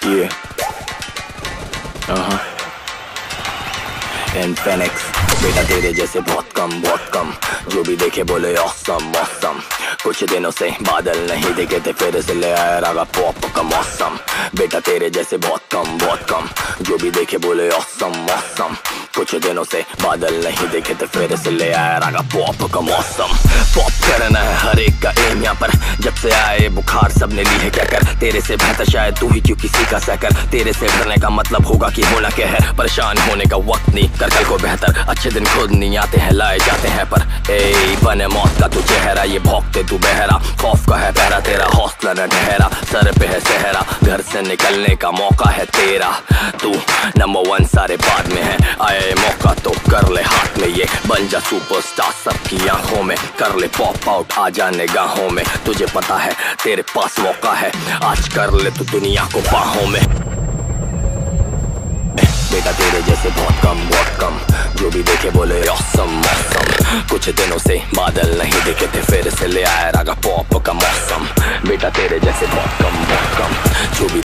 Yeah. Infinix बेटा तेरे जैसे बहुत कम जो भी देखे बोले ऑसम ऑसम। कुछ दिनों से बादल नहीं दिखे थे, फिर से ले आया रागा पॉप का मौसम। बेटा तेरे जैसे बहुत कम जो भी देखे बोले ऑसम ऑसम। कुछ दिनों से बादल नहीं दिखे थे, फिर से ले आया रागा पॉप का मौसम। पॉप करना है हर एक का एम यहाँ पर, जब से आए बुखार सबने ली है क्या कर। तेरे से बेहतर शायद तू ही क्यों किसी का सहकर। तेरे से डरने का मतलब होगा कि होना क्या है, परेशान होने का वक्त नहीं, कर कल को बेहतर। अच्छे दिन खुद नहीं आते हैं, लाए जाते हैं पर ए बने मौत का तू चेहरा। ये भौंकते तू बहरा, खौफ का है पहरा, तेरा हौसला न ठहरा। सर पे है सहरा, घर से निकलने का मौका है तेरा। तू नंबर 1 सारे बाद में है, आए मौका तो कर ले हाथ में ये। बन जा सुपरस्टार सबकी आंखों में, कर ले पॉप आउट आ जा निगाहों में। तुझे पता है तेरे पास मौका है, आज कर ले तू दुनिया को बाहों में। बेटा तेरे जैसे बहुत कम जो भी देखे बोले ऑसम ऑसम। कुछ दिनों से बादल नहीं दिखे थे, फिर से ले आया रागा पॉप का मौसम। बेटा तेरे जैसे बहुत कम जो भी